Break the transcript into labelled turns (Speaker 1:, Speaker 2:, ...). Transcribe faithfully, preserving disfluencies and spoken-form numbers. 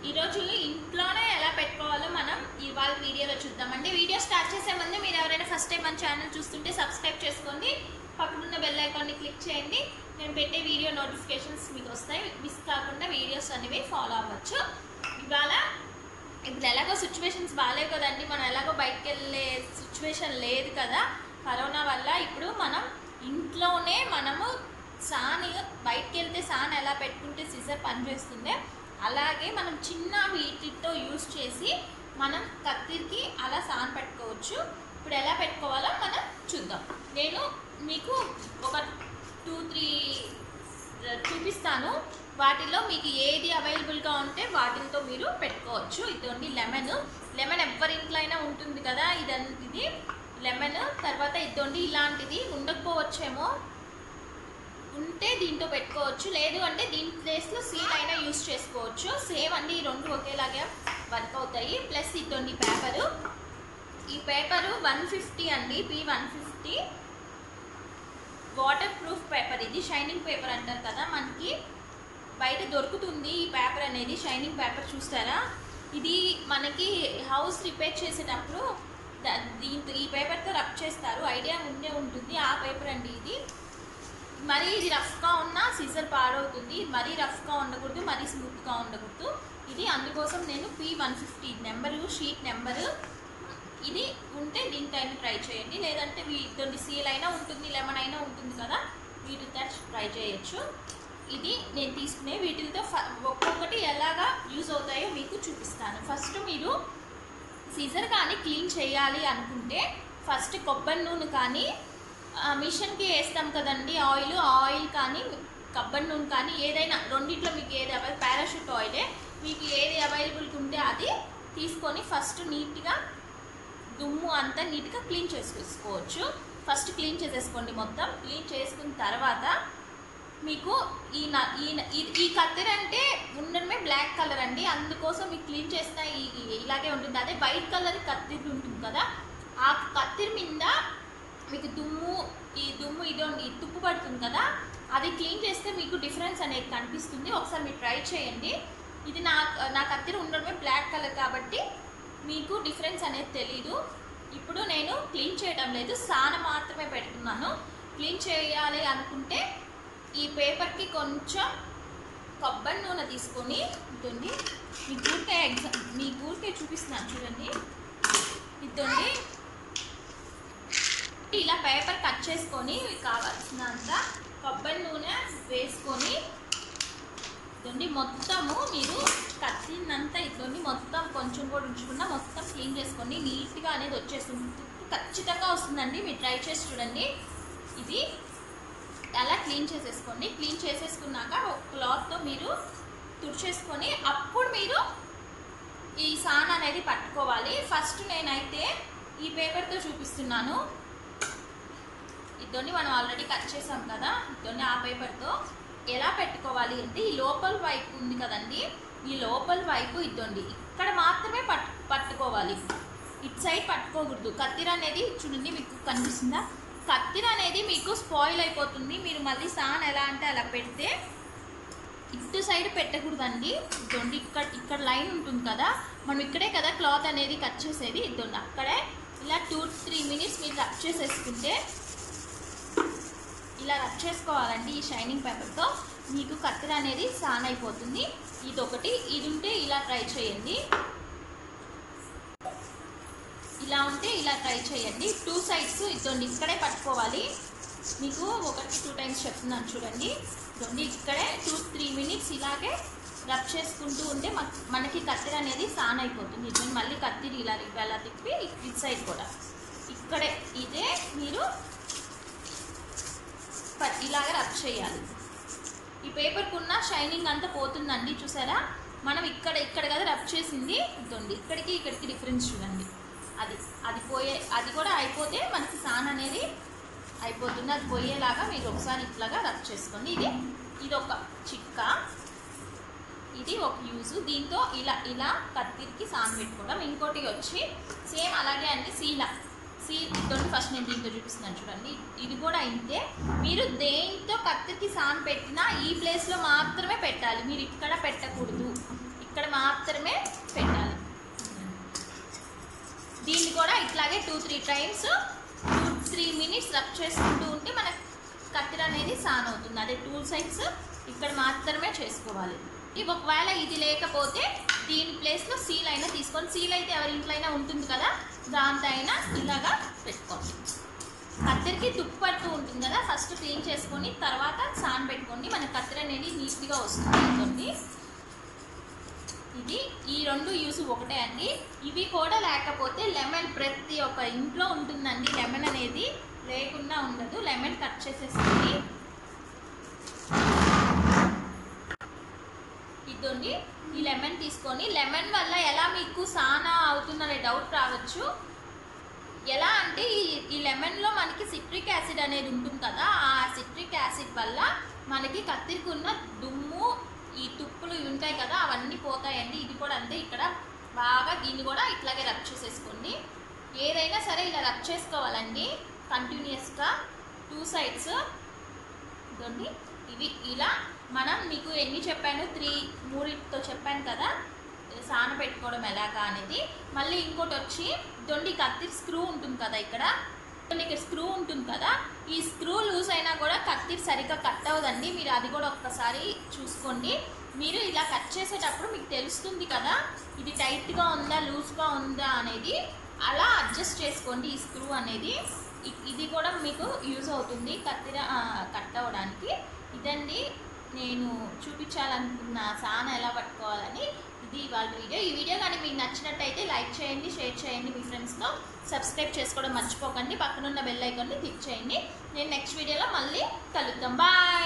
Speaker 1: ఈరోజు ఇంట్లోనే ఎలా పెట్టుకోవాలో మనం ఇవాళ వీడియోలో చూద్దామండి. వీడియో స్టార్ట్ చేసే ముందు మీరు ఎవరైనా ఫస్ట్ టైం మన ఛానల్ చూస్తుంటే సబ్స్క్రైబ్ చేసుకోండి, పక్కనున్న బెల్ ఐకాన్ని క్లిక్ చేయండి. నేను పెట్టే వీడియో నోటిఫికేషన్స్ మీకు వస్తాయి, మిస్ కాకుండా వీడియోస్ అనేవి ఫాలో అవ్వచ్చు. ఇవాళ ఇప్పుడు ఎలాగో సిచ్యువేషన్స్ బాగాలేవు కదండి, మనం ఎలాగో బయటకు వెళ్ళే సిచ్యువేషన్ లేదు కదా కరోనా వల్ల. ఇప్పుడు మనం ఇంట్లోనే మనము సాని బయటకు వెళ్తే సాన్ ఎలా పెట్టుకుంటే సిజర్ పనిచేస్తుందే అలాగే మనం చిన్న వీటితో యూజ్ చేసి మనం కత్తిరికి అలా సాన్ పెట్టుకోవచ్చు. ఇప్పుడు ఎలా పెట్టుకోవాలో మనం చూద్దాం. నేను మీకు ఒక టూ త్రీ చూపిస్తాను, వాటిలో మీకు ఏది అవైలబుల్గా ఉంటే వాటితో మీరు పెట్టుకోవచ్చు. ఇదండి లెమన్. లెమన్ ఎవరి ఇంట్లో అయినా ఉంటుంది కదా, ఇదం ఇది లెమన్. తర్వాత ఇదండి ఇలాంటిది ఉండకపోవచ్చేమో, ఉంటే దీంతో పెట్టుకోవచ్చు, లేదు అంటే దీని ప్లేస్లో సీల్ అయినా యూస్ చేసుకోవచ్చు. సేమ్ అండి, ఈ రెండు ఒకేలాగే వర్క్ అవుతాయి. ప్లస్ ఇదండి పేపరు. ఈ పేపరు వన్ ఫిఫ్టీ అండి, P one fifty waterproof paper. ఇది షైనింగ్ పేపర్ అంటారు కదా, మనకి బయట దొరుకుతుంది ఈ పేపర్ అనేది. షైనింగ్ పేపర్ చూస్తారా, ఇది మనకి హౌస్ రిపేర్ చేసేటప్పుడు దీంతో ఈ పేపర్తో రబ్ చేస్తారు, ఐడియా ఉండే ఉంటుంది. ఆ పేపర్ అండి ఇది. మరీ ఇది రఫ్గా ఉన్న సిజర్ పాడవుతుంది, మరీ రఫ్గా ఉండకూడదు, మరీ స్మూత్గా ఉండకూడదు. ఇది అందుకోసం నేను P one fifty number, sheet number ఇది ఉంటే దీంతో అయినా ట్రై చేయండి, లేదంటే వీటి సీల్ అయినా ఉంటుంది, లెమన్ అయినా ఉంటుంది కదా, వీటితో ట్రై చేయొచ్చు. ఇది నేను తీసుకునే వీటితో ఒక్కొక్కటి ఎలాగా యూజ్ అవుతాయో మీకు చూపిస్తాను. ఫస్ట్ మీరు సిజర్ కానీ క్లీన్ చేయాలి అనుకుంటే ఫస్ట్ కొబ్బరి నూనె కానీ మిషన్కి వేస్తాం కదండి ఆయిల్, ఆయిల్ కానీ కొబ్బరి నూనె కానీ ఏదైనా రెండిట్లో మీకు ఏది అవైలబుల్, పారాషూట్ ఆయిలే మీకు ఏది అవైలబుల్గా ఉంటే అది తీసుకొని ఫస్ట్ నీట్గా దుమ్ము అంతా నీట్గా క్లీన్ చేసుకోవచ్చు. ఫస్ట్ క్లీన్ చేసేసుకోండి. మొత్తం క్లీన్ చేసుకున్న తర్వాత మీకు ఈ ఈ ఈ కత్తెర అంటే ఉండడమే బ్లాక్ కలర్ అండి, అందుకోసం మీకు క్లీన్ చేసిన ఇలాగే ఉంటుంది. అదే వైట్ కలర్ కత్తిరి ఉంటుంది కదా, ఆ కత్తిరి మీద మీకు దుమ్ము ఈ దుమ్ము ఇదోండి తుప్పు పడుతుంది కదా, అది క్లీన్ చేస్తే మీకు డిఫరెన్స్ అనేది కనిపిస్తుంది. ఒకసారి మీరు ట్రై చేయండి. ఇది నా నా కత్తిరి ఉండడమే బ్లాక్ కలర్ కాబట్టి మీకు డిఫరెన్స్ అనేది తెలీదు. ఇప్పుడు నేను క్లీన్ చేయడం లేదు, సాన మాత్రమే పెడుతున్నాను. క్లీన్ చేయాలి అనుకుంటే ఈ పేపర్కి కొంచెం కొబ్బరి నూనె తీసుకొని ఇదండి, మీ గూరికాయ ఎగ్జామ్ మీ గూరికాయ చూపిస్తున్నాను చూడండి. ఇదండి ఇలా పేపర్ కట్ చేసుకొని కావాల్సినంత కొబ్బరి నూనె వేసుకొని ఇదండి మొత్తము మీరు కట్టినంత ఇదండి మొత్తం కొంచెం కూడా ఉంచకుండా మొత్తం క్లీన్ చేసుకొని నీట్గా అనేది వచ్చేస్తుంది, ఖచ్చితంగా వస్తుందండి. మీరు ట్రై చేసి చూడండి. ఇది అలా క్లీన్ చేసేసుకోండి. క్లీన్ చేసేసుకున్నాక ఒక క్లాత్తో మీరు తుడిచేసుకొని అప్పుడు మీరు ఈ సాన్ అనేది పట్టుకోవాలి. ఫస్ట్ నేనైతే ఈ పేపర్తో చూపిస్తున్నాను. ఇద్దరిని మనం ఆల్రెడీ కట్ చేసాం కదా, ఇద్దరిని ఆ పేపర్తో ఎలా పెట్టుకోవాలి అంటే ఈ లోపల వైపు ఉంది కదండి, ఈ లోపల వైపు ఇద్దండి ఇక్కడ మాత్రమే పట్టు పట్టుకోవాలి ఇటు సైడ్ పట్టుకోకూడదు. కత్తిర అనేది చూడండి మీకు కనిపిస్తుందా, కత్తిర అనేది మీకు స్పాయిల్ అయిపోతుంది. మీరు మళ్ళీ సాన్ ఎలా అంటే అలా పెడితే ఇటు సైడ్ పెట్టకూడదండి. ఇదండి ఇక్కడ ఇక్కడ లైన్ ఉంటుంది కదా, మనం ఇక్కడే కదా క్లాత్ అనేది కట్ చేసేది. ఇదండి అక్కడే ఇలా టూ త్రీ మినిట్స్ మీరు రబ్ చేసేసుకుంటే, ఇలా రబ్ చేసుకోవాలండి ఈ షైనింగ్ పేపర్తో, మీకు కత్తెర అనేది సాన్ అయిపోతుంది. ఇది ఒకటి, ఇది ఉంటే ఇలా ట్రై చేయండి. ఇలా ఉంటే ఇలా ట్రై చేయండి. టూ సైడ్స్ ఇదండి ఇక్కడే పట్టుకోవాలి. మీకు ఒకటి టూ టైమ్స్ చెప్తున్నాను చూడండి. ఇదండి ఇక్కడే టూ త్రీ మినిట్స్ ఇలాగే రబ్ చేసుకుంటూ ఉంటే మనకి కత్తెర అనేది సాన్ అయిపోతుంది. ఇదండి మళ్ళీ కత్తిరి ఇలా ఇలా తిప్పి ఇటు సైడ్ కూడా ఇక్కడే ఇదే మీరు ఇలాగ రబ్ చేయాలి. ఈ పేపర్కి ఉన్న షైనింగ్ అంతా పోతుందండి, చూసారా. మనం ఇక్కడ ఇక్కడ కదా రబ్ చేసింది, ఇదండి ఇక్కడికి ఇక్కడికి డిఫరెన్స్ చూడండి. అది అది పోయే అది కూడా అయిపోతే మనకి సాన్ అనేది అయిపోతుంది. అది పోయేలాగా మీరు ఒకసారి ఇట్లాగా రబ్ చేసుకోండి. ఇది ఇది ఒక చిక్క, ఇది ఒక యూజు. దీంతో ఇలా ఇలా కత్తిరికి సాన్ పెట్టుకోవడం. ఇంకోటి వచ్చి సేమ్ అలాగే అండి సీల సీ ఇదండి ఫస్ట్ నేను దీంతో చూపిస్తున్నాను చూడండి. ఇది కూడా ఇంతే, మీరు దేంతో కత్తిరికి సాన్ పెట్టినా ఈ ప్లేస్లో మాత్రమే పెట్టాలి, మీరు ఇక్కడ పెట్టకూడదు. ఇక్కడ మాత్రమే పెట్టాలి. దీన్ని కూడా ఇట్లాగే two three times two three minutes rub చేసుకుంటూ ఉంటే మన కత్తెర అనేది సాన్ అవుతుంది. అదే టూ సైడ్స్ ఇక్కడ మాత్రమే చేసుకోవాలి. ఇవి ఒకవేళ ఇది లేకపోతే దీని ప్లేస్లో సీల్ అయినా తీసుకొని, సీల్ అయితే ఎవరి ఇంట్లో అయినా ఉంటుంది కదా, దాంతో అయినా ఇలాగా పెట్టుకోండి. కత్తెరకి తుప్పు పడుతూ ఉంటుంది కదా, ఫస్ట్ క్లీన్ చేసుకొని తర్వాత సాన్ పెట్టుకోండి. మన కత్తెర అనేది నీట్గా వస్తుంది. ఇది ఈ రెండు యూస్ ఒకటే అండి. ఇవి కూడా లేకపోతే లెమన్ ప్రతి ఒక్క ఇంట్లో ఉంటుందండి. లెమన్ అనేది లేకుండా ఉండదు. లెమన్ కట్ చేసేసుకోండి. ఇదండి ఈ లెమన్ తీసుకొని, లెమన్ వల్ల ఎలా మీకు సానా అవుతుందనే డౌట్ రావచ్చు. ఎలా అంటే ఈ ఈ లెమన్లో మనకి సిట్రిక్ యాసిడ్ అనేది ఉంటుంది కదా, ఆ సిట్రిక్ యాసిడ్ వల్ల మనకి కత్తిరికున్న దుమ్ము, ఈ తుప్పులు ఉంటాయి కదా, అవన్నీ పోతాయండి. ఇది కూడా అంతే. ఇక్కడ బాగా దీన్ని కూడా ఇట్లాగే రబ్ చేసేసుకోండి. ఏదైనా సరే ఇలా రబ్ చేసుకోవాలండి కంటిన్యూస్గా టూ సైడ్స్. ఇదండి ఇవి ఇలా మనం మీకు ఎన్ని చెప్పాను, త్రీ మూడితో చెప్పాను కదా సాన పెట్టుకోవడం ఎలాగా అనేది. మళ్ళీ ఇంకోటి వచ్చి దొండి కత్తి స్క్రూ ఉంటుంది కదా, ఇక్కడ ఇక్కడ స్క్రూ ఉంటుంది కదా, ఈ స్క్రూ లూజ్ అయినా కూడా కత్తి సరిగ్గా కట్ అవ్వదండి. మీరు అది కూడా ఒక్కసారి చూసుకోండి. మీరు ఇలా కట్ చేసేటప్పుడు మీకు తెలుస్తుంది కదా ఇది టైట్గా ఉందా లూజ్గా ఉందా అనేది, అలా అడ్జస్ట్ చేసుకోండి ఈ స్క్రూ అనేది. ఇది కూడా మీకు యూజ్ అవుతుంది కత్తిర కట్ అవ్వడానికి. ఇదండి నేను చూపించాలనుకున్న సాన ఎలా పట్టుకోవాలని. ఇది ఇవాళ వీడియో. ఈ వీడియో కానీ మీకు నచ్చినట్టయితే లైక్ చేయండి, షేర్ చేయండి, మీ ఫ్రెండ్స్తో సబ్స్క్రైబ్ చేసుకోవడం మర్చిపోకండి. పక్కనున్న బెల్ ఐకాన్ని క్లిక్ చేయండి. నేను నెక్స్ట్ వీడియోలో మళ్ళీ కలుద్దాం. బాయ్.